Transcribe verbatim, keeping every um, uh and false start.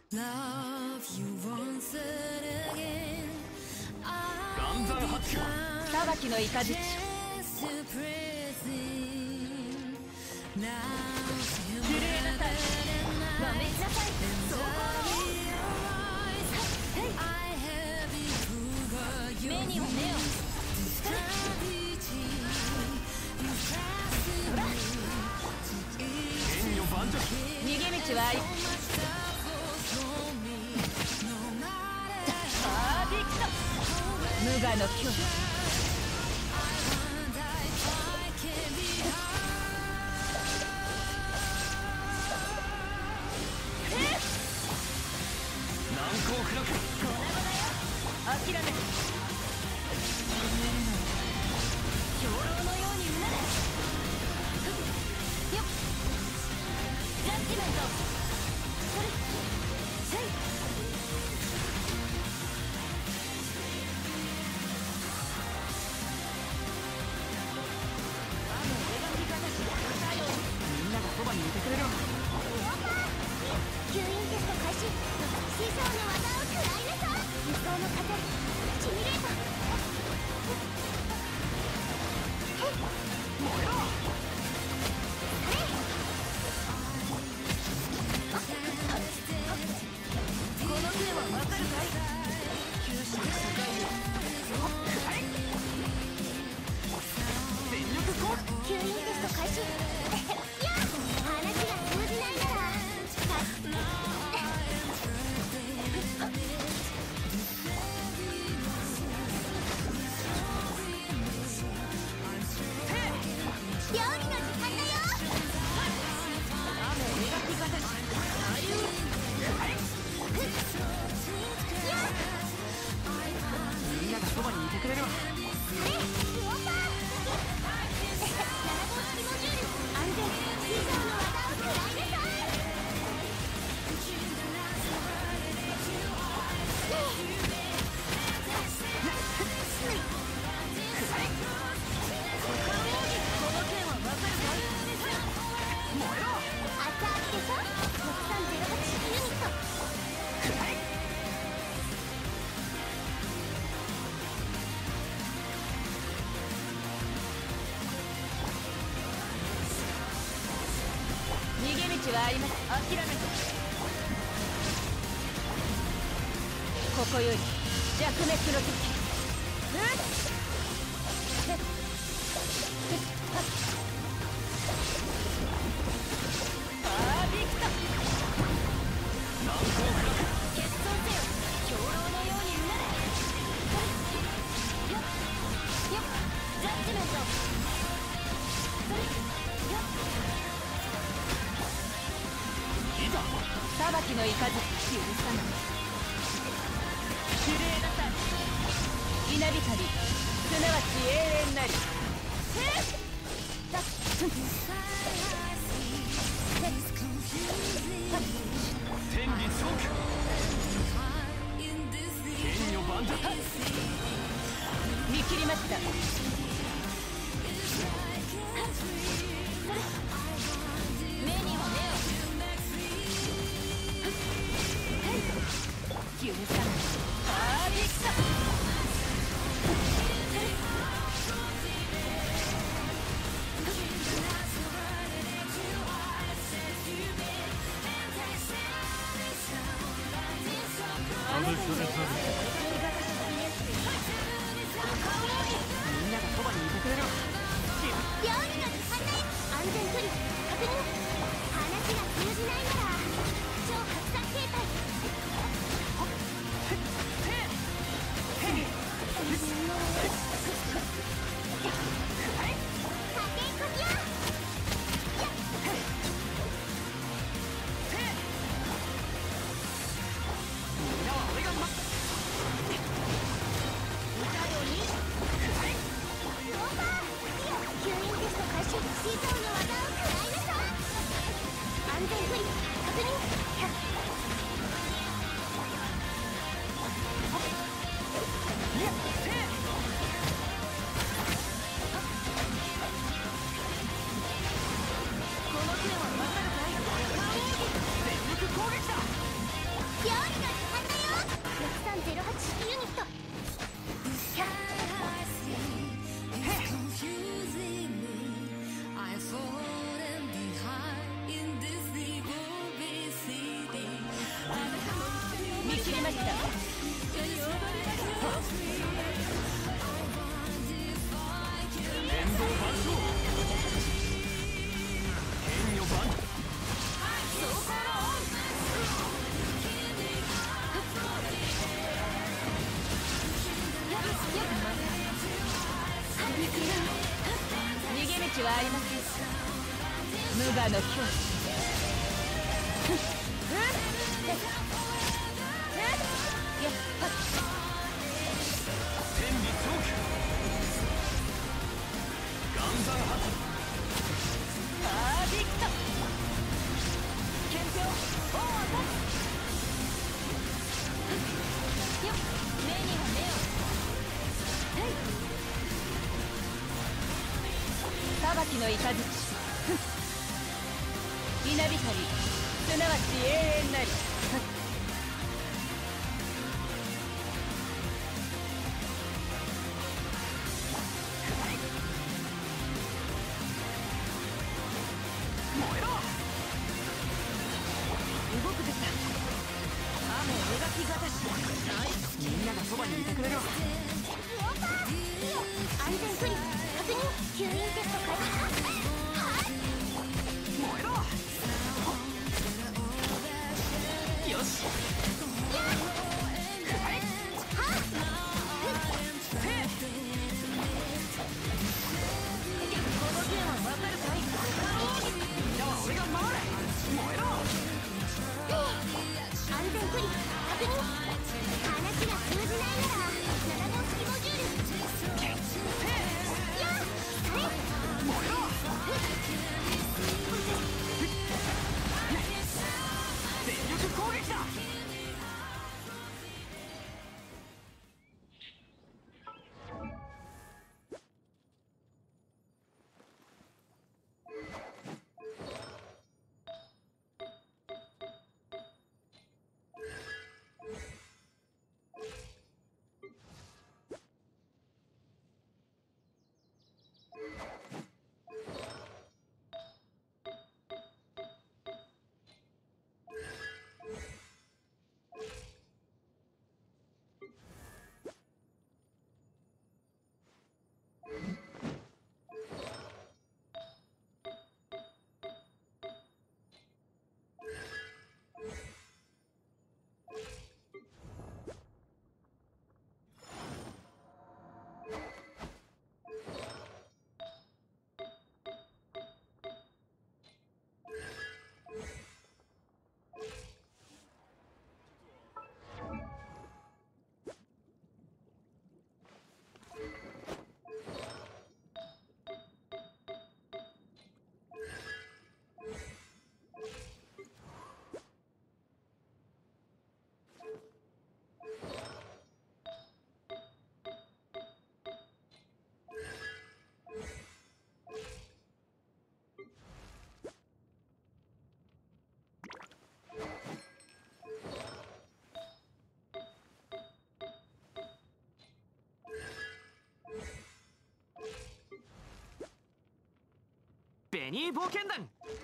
岩山発火。 裁きの雷。 許えなさい。まめしなさい。総合目には目を。 剣女盤石。 逃げ道はあり。 パーフェクト。 無我の境地。 難攻不落。 粉々だよ。諦める。兵糧のようにうなれ。よっ。ジャッジメント。それ。せい。雨の描き方しだよ。 みんながそばにいてくれる。 吸引テスト開始。師匠の技を食らいなさい。理想の風シミュレート。 燃えろ。 この剣はわかるかい。九死の世界よ。 全力攻撃。 吸引テスト開始。やっ話が通じないなら料理の時間だよ。 雨描き方しありうる。 みんながそばにいてくれるわ。 あれウォーターなな号式モジュール安全師匠の技を食らいなさい。 逃げ道はあります。 諦めて。 ここより弱滅の時。 パーフェクト。 難攻不落。 決闘せよ。兵糧のようにうなれ。よっよっ。ジャッジメント。それ。よっ。 いざ。 裁きの雷。許さない。 震えなさい。 稲光すなわち永遠なり。 天理チョーク。剣女盤石。 見切りました。 目には目を。 許さない。 パーフェクト。 あの人でさ。みんながそばにいてくれるわ。 料理の時間だよ。安全距離確認。話が通じないなら超格殺形態。料りました。 連動万象剣よ万逃げ道はありません。無我の境地。 天理長期岩山発パーフェクト。剣氷オータよっ、目には目を。はい裁きの雷稲光、すなわち永遠なり。 燃えろ動くべきだ。雨描きがたし。 みんながそばにいてくれるわウォーパーイオ安全距離確認吸引テスト開始燃えろよし俺が守れ燃えろ安全距離確認話が通じないならなな号式モジュールやっはい燃えろ全力攻撃だベニー冒険団